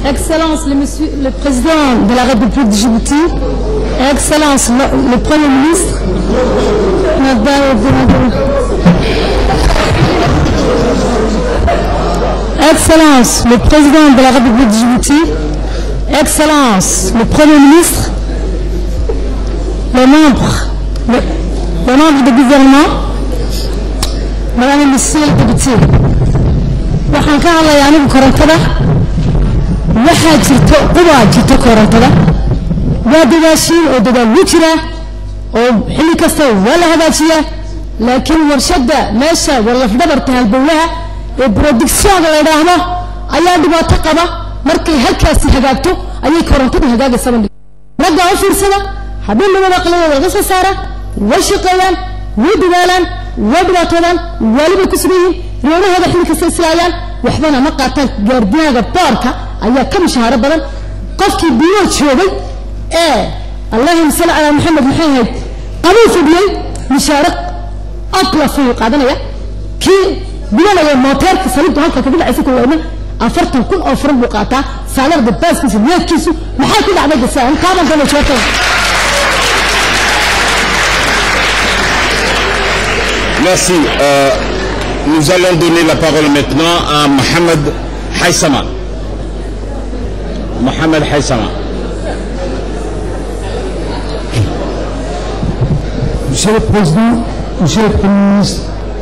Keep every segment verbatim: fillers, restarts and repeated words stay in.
Excellence le, monsieur, le président de la République de Djibouti, Excellence le, le Premier ministre, Excellence le président de la République de Djibouti, Excellence le Premier ministre, les membres, le, les membres du gouvernement, Madame et Monsieur les députés. waxaan ka hadlayaa anigu korontada waxaa jirto quwaa jirto korontada waa dadaashiin oo dadaal u jira oo xilli kasta waa la hagaajiyaa laakiin warshada meesha wallaf dhabarta halbowlaha ee production-ga la yidhaahdo ayaa dhibaato qaba markay halkaasi hagaagto ayay korontadu hagaagaysa ragga u fiirsada habeen labada qalabooda laga soo saara way shaqeeyaan way dadaalaan way dhibaatoodaan waliba ku sugan reerahooda xilli kasta islaayaan waxbana ma qaataan gaardiyaaga boorka ayaa ka mushaaharo badan qofkii biyo joogay ee allahumma salli ala muhammad maxay ahayd qabuu fadhiyay mushaaharo aqla fuu qaadanaya kii biyo mooteerka saliidda halka ka dhacaysa ku weeyna afartan kun oo furan buu qaataa saalarda baaskiisa neefkiisu maxay ku dhacday gasaan kaaban kale joogtay. Merci. Euh, nous allons donner la parole maintenant à Mohamed Haïssama. Mohamed Haïssama. Monsieur le Président, Monsieur le Premier ministre,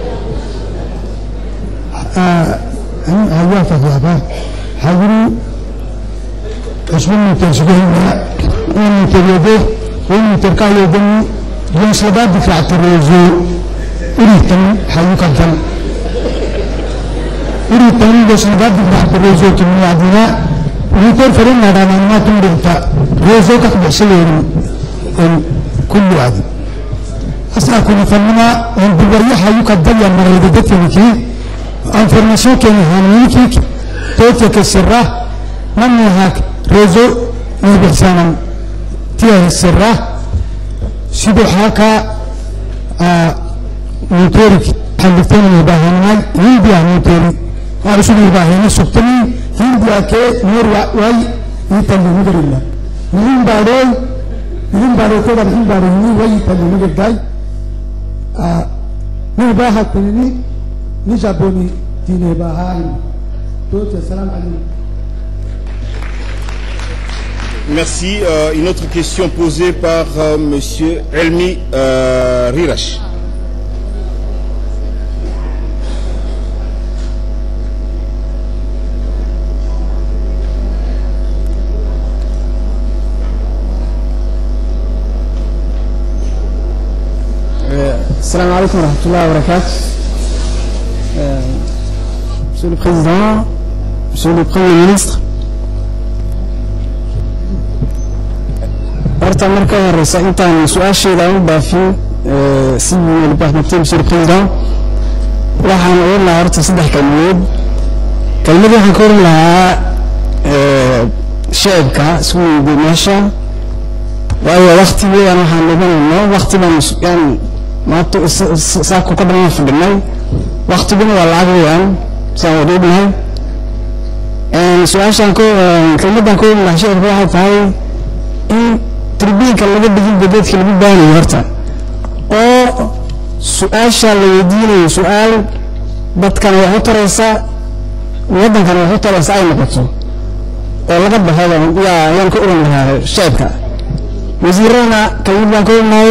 أيها الأحباب، حضروا أسمعنا تنسبنا ونتجده ونتركوا يدنا ينسبات دفاع الرجوع أريتني حيوك الجن أريتني ينسبات دفاع الرجوع كم يعدنا ونتر فرنا دانا ما تمرتا رجوع كبسلين كل عادي أصلا كنا فننا ونبغي حيوك الجن يا مريضتي كي information que nous avons eu, tout que sera, même avec réseau universel, qui sera, si de haka, نوتورك حلفتين مباهنة ينبيع نوتوري وعرسوا مباهنة سبتني ينبيع كي نور واي يتلو مدر الله نين باروي نين باروي كده نين باروي واي يتلو مدر داي نباها تنيني نجابوني ديني باهاي توت السلام عليكم. Merci. Euh, une autre question posée par euh, Monsieur Elmi euh, Rirash. Salam alaikum wa rahmatullahi wa barakatuh. Euh, Monsieur le Président, Monsieur le Premier ministre, horta marka horeysa intaan su-aasheeda u baafin si walbaahmatay Monsieur le Président waxaan oran lahaa horta saddex kalmood kalmad waxaan ka oran lahaa shacabka isku yimid meesha waayo waqtigeedan waxaan lebanayno waqti baan maanta saako ka dhan fadhinay waqtiguna waa lacag weeyaan saan wadoonahay su-aashaan kalmadan ka oran lahaa shacabka waxay tahay in تربيك اللي بدي بديت اللي بداني هرتا أو سؤال شال يديني سؤال بس كان يحط رأسه ويدا كان يحط رأسه أي مقصود والله قد هذا يا ينكر لها الشبكة وزيرنا كلمة كلنا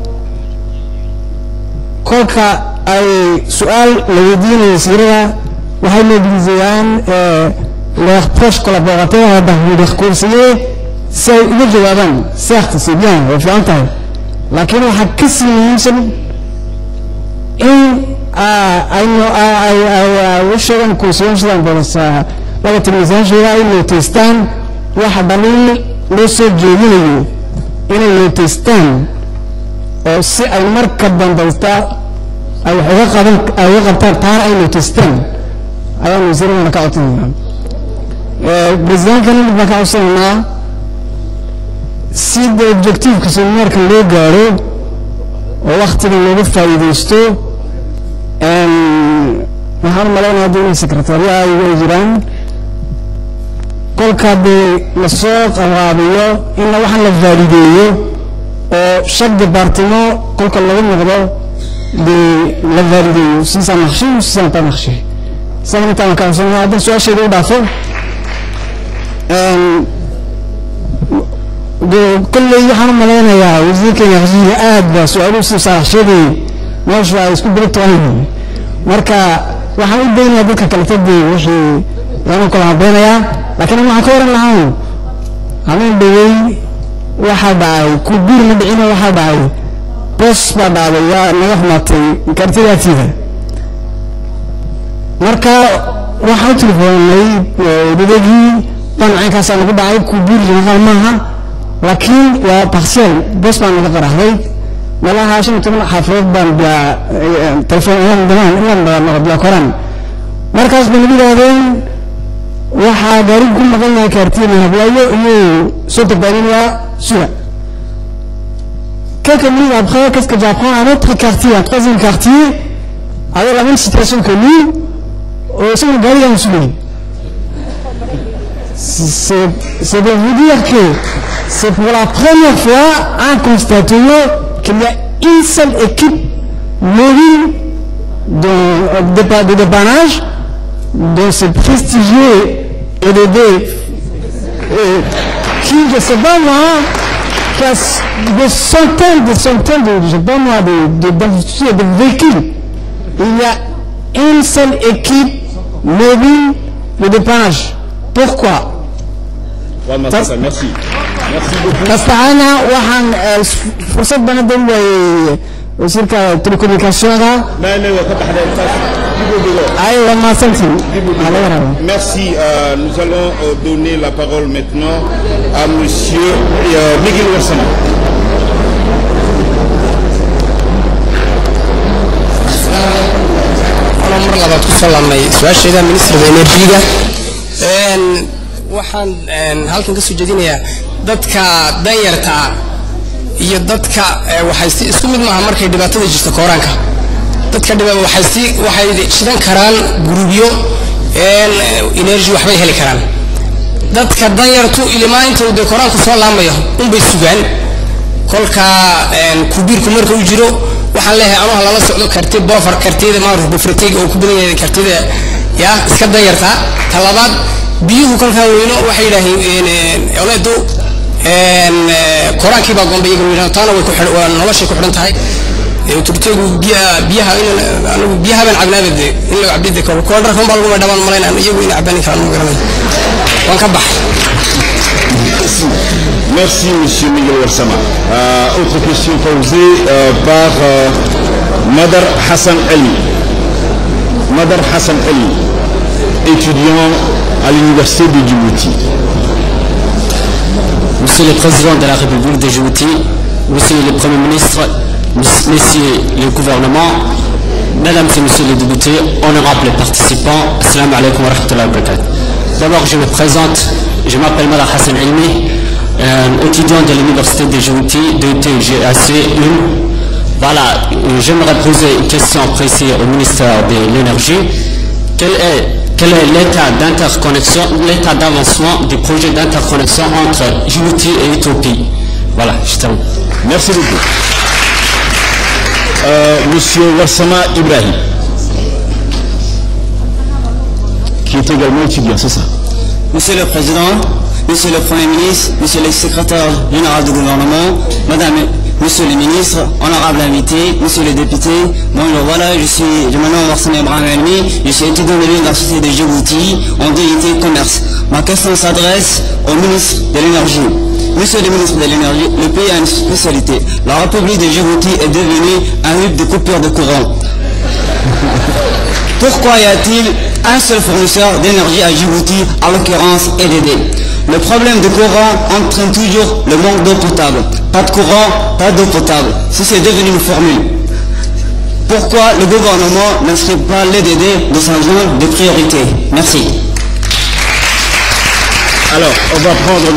كوكا أي سؤال يديني سيرة وهاي مبلزيان لا يخبرش كولابوراتور هذا هو الكورسية c'est le jawaban certes c'est bien je l'entends لكن حكسي يمكن ان اي اي وشغل كوسيون شلون بس وقت الميزان جاي انه تستان واحد ضمن لسه جيبيني انه تستان او سي المركب بندلتا او حقيقه او قبطان طار انه تستان ايوه نزيرنا نكاوتين بزين كان بكاوسنا si l'objectif que c'est marque le garo au وقت اللي بفايدستو ان نهار ملان هذول السكرتارية يجران كل kolka dee lasoo qabaabiyo in waxaan la vaalideeyo oo chaque département kolka lagu noqdo dee la vaalideeyo si ça marché ou si ça n'a pas marché ça inta aan ka soo hadda su'aasheedu u dhaafo een كل يحنا ملانا يا وزير كيغزي آد بس وعلو سيسا شدي ماشوا يسكو بريتو عيني مركا وحنا بينا بك كالتدي وشي لانو كل عبينا يا لكن ما عكورا لعاو عمين بيوي واحد عاو كبير مدعينا واحد عاو بس بعد عاو يا نغفماتي كارتيريا تيها مركا واحد تلفون لي بدجي طنعي كاسا نقول عاو كبير لنغال معها لكن waa partiel bas baan laga qarahday malaha shan toban xaafad baan baa telefoon badan inaan baa baa koran markaas baan yiraahdeen waxa gaari ku maqalnaa kaartina hablaayo iyo soo tabaanina suura quelques minutes après qu'est-ce que j'apprends un autre quartier un troisième quartier avec la même situation que nous au sein de gaari en suivant c'est c'est de vous dire que c'est pour la première fois à constater qu'il y a une seule équipe mobile de, de, de dépannage de ce prestigieux E D D qui, je ne sais pas moi, qui a des centaines, des centaines de, je sais pas moi, de, de, de, de véhicules. Il y a une seule équipe mobile de dépannage. Pourquoi? Merci. Merci beaucoup. Tastahana waxaan fursad bana dan way wasiirka telecommunicationka aywa ma santi merci euh, nous allons euh, donner la parole maintenant à monsieur euh, Miguel Warsama. أنا مرة لبعض كسلامي سؤال شيء ministre de l'énergie een waxaan halkan ka soo jeedinayaa dadka danyarta iyo dadka waxay isku mid maaha markay dhibaatada jirto kooraanka dadka dhibaatada waxay waxay shidan karaan gurubyo een energy waxbay heli karaan dadka danyartu ilmaanta uu kooraanku soo laamayo un bay sugaan kolka een kubirku marka uu jiro waxaan leeyahay anaha lala socdo karti bofar kartida ma rufo fratiga oo ku badan yahay kartida ya iska danyarta talabaad biyuhu kolka weyno waxay yiraahdeen awleedu een quraanki baa gombe iyagu yiraahdeen taana way ku xidhan nolosha ku xidhan tahay ee turtigu biyaha biyaha in anu biyaha baan cabnaabade in la cabdide ko ko dharkan baa lagu dhaban malaynaa iyagu in cabani karaan ma garanay waan ka bax. Merci monsieur Miguel Warsama. Euh, autre question posée euh, par euh, Madar Hassan Elmi. Madar Hassan Elmi, étudiant à l'université de Djibouti. Monsieur le Président de la République de Djibouti, Monsieur le Premier ministre, Messieurs le gouvernement, Mesdames et Messieurs les députés, honorables participants, Assalamu alaikum wa rahmatullahi wa barakatuh. D'abord, je me présente, je m'appelle Madar Hassan Elmi, euh, étudiant de l'université de Djibouti, de T G A C un. Voilà, j'aimerais poser une question précise au ministère de l'Énergie. Quel est Quel est l'état d'interconnexion, l'état d'avancement du projet d'interconnexion entre Djibouti et Éthiopie? Voilà, je termine. Merci beaucoup. Euh, Monsieur Warsama Ibrahim, qui est également étudiant, c'est ça? Monsieur le Président, Monsieur le Premier ministre, Monsieur le Secrétaire général du gouvernement, Madame, Monsieur le ministre, honorable invité, Monsieur le député, bonjour, voilà, je suis, je m'appelle Warsama Ibrahim Elmi, je suis étudiant de l'université de Djibouti en D U T commerce. Ma question s'adresse au ministre de l'énergie. Monsieur le ministre de l'énergie, le pays a une spécialité. La République de Djibouti est devenue un hub de coupure de courant. Pourquoi y a-t-il un seul fournisseur d'énergie à Djibouti, en l'occurrence E D D? Le problème de courant entraîne toujours le manque d'eau potable. Pas de courant, pas d'eau potable. Si c'est devenu une formule. Pourquoi le gouvernement n'inscrit pas l'E D D dans sa zone de priorité? Merci. Alors, on va prendre